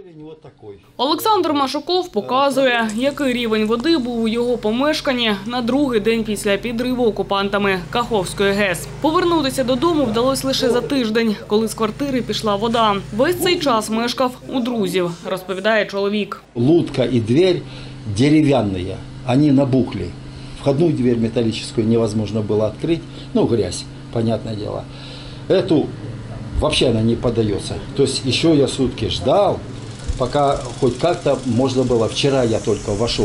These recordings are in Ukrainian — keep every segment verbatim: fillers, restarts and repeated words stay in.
Олександр Машуков показує, який рівень води був у його помешканні на другий день після підриву окупантами Каховської ГЕС. Повернутися додому вдалося лише за тиждень, коли з квартири пішла вода. Весь цей час мешкав у друзів, розповідає чоловік. Лодка і двері дерев'яні, вони набухли. Входную дверь металлическую невозможно было открыть, ну грязь, понятное дело. Эту вообще она не поддается. То есть еще я сутки ждал, пока хоть как-то можно было. Вчера я только вошел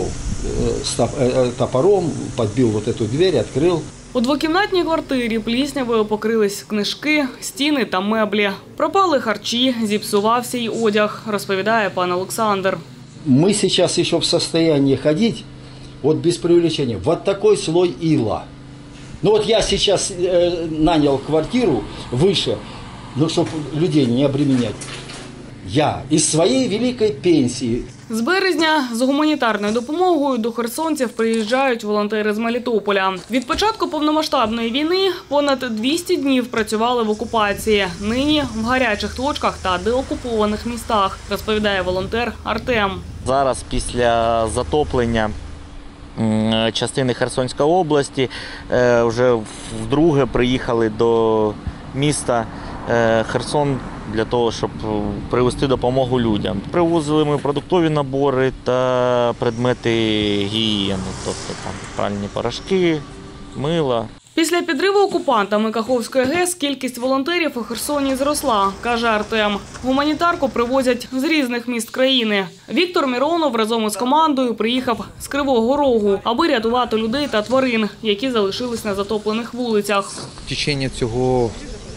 с топором, подбил вот эту дверь, открыл. У двокімнатній квартирі пліснявою покрились книжки, стіни та меблі. Пропали харчі, зіпсувався й одяг, розповідає пан Олександр. Мы сейчас еще в состоянии ходить, вот без преувеличения, вот такой слой ила. Ну вот я сейчас э, нанял квартиру выше, ну чтобы людей не обременять. Я із своєї великої пенсії. З березня з гуманітарною допомогою до херсонців приїжджають волонтери з Мелітополя. Від початку повномасштабної війни понад двісті днів працювали в окупації. Нині в гарячих точках та деокупованих містах, розповідає волонтер Артем. Зараз після затоплення частини Херсонської області вже вдруге приїхали до міста Херсон для того, щоб привезти допомогу людям. Привозили ми продуктові набори та предмети гігієни, тобто там пральні порошки, мило. Після підриву окупантами Каховської ГЕС кількість волонтерів у Херсоні зросла, каже Артем. Гуманітарку привозять з різних міст країни. Віктор Міронов разом із командою приїхав з Кривого Рогу, аби рятувати людей та тварин, які залишились на затоплених вулицях. В течение цього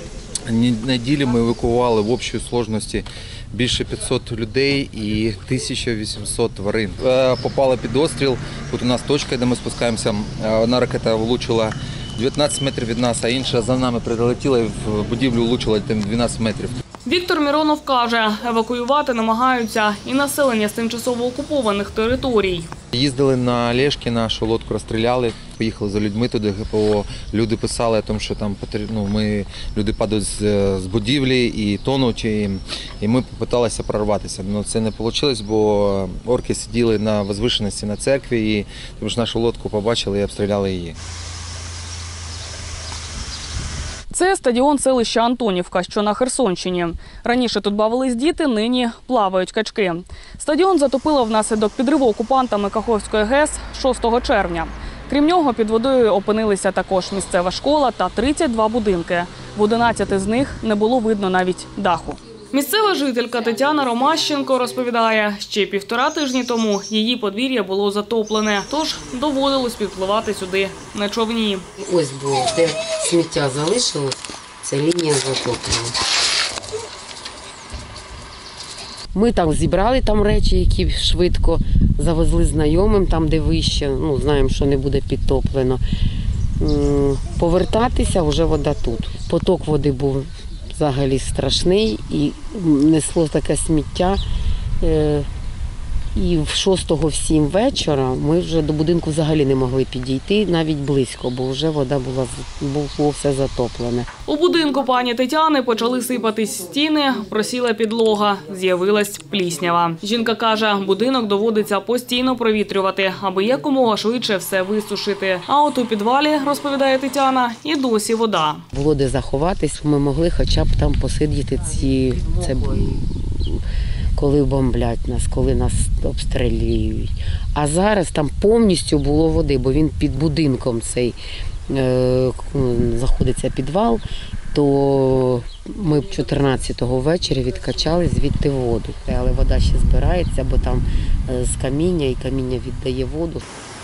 неділі ми евакуювали в общій сложності більше п'ятсот людей і тисяча вісімсот тварин. Попали під обстріл, тут у нас точка, де ми спускаємося, одна ракета влучила дев'ятнадцять метрів від нас, а інша за нами прилетіла і в будівлю влучила дванадцять метрів. Віктор Міронов каже, евакуювати намагаються і населення з тимчасово окупованих територій. Їздили на Олешки, нашу лодку розстріляли, поїхали за людьми туди, ГПО. Люди писали, що там ну, ми, люди падають з, з будівлі і тонуть, і, і ми намагалися прорватися. Але це не вийшло, бо орки сиділи на возвишеності на церкві, і тому що нашу лодку побачили і обстріляли її. Це стадіон селища Антонівка, що на Херсонщині. Раніше тут бавились діти, нині плавають качки. Стадіон затопило внаслідок підриву окупантами Каховської ГЕС шостого червня. Крім нього, під водою опинилися також місцева школа та тридцять два будинки. В одинадцяти з них не було видно навіть даху. Місцева жителька Тетяна Ромащенко розповідає, ще півтора тижні тому її подвір'я було затоплене, тож доводилось підпливати сюди на човні. Ось було, де сміття залишилось, це лінія затоплення. Ми там зібрали там речі, які швидко завезли знайомим, там де вище, ну знаємо, що не буде підтоплено. Повертатися вже вода тут. Поток води був взагалі страшний і несло таке сміття. І в шостого в сім вечора ми вже до будинку взагалі не могли підійти, навіть близько, бо вже вода була, було все затоплене. У будинку пані Тетяни почали сипатись стіни, просіла підлога, з'явилась пліснява. Жінка каже, будинок доводиться постійно провітрювати, аби якомога швидше все висушити. А от у підвалі, розповідає Тетяна, і досі вода. Було де заховатись, ми могли хоча б там посидіти ці... Це... коли бомблять нас, коли нас обстрілюють. А зараз там повністю було води, бо він під будинком цей е, знаходиться підвал, то ми чотирнадцятого ввечері відкачали звідти воду. Але вода ще збирається, бо там з каміння, і каміння віддає воду.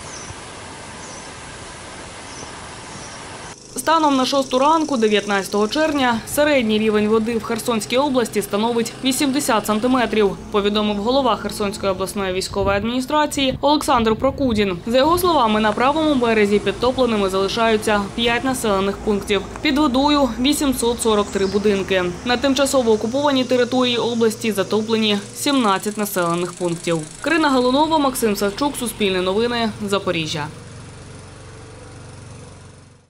Станом на шосту ранку, дев'ятнадцятого червня, середній рівень води в Херсонській області становить вісімдесят сантиметрів, повідомив голова Херсонської обласної військової адміністрації Олександр Прокудін. За його словами, на правому березі підтопленими залишаються п'ять населених пунктів. Під водою – вісімсот сорок три будинки. На тимчасово окупованій території області затоплені сімнадцять населених пунктів. Карина Галунова, Максим Савчук, Суспільне новини, Запоріжжя.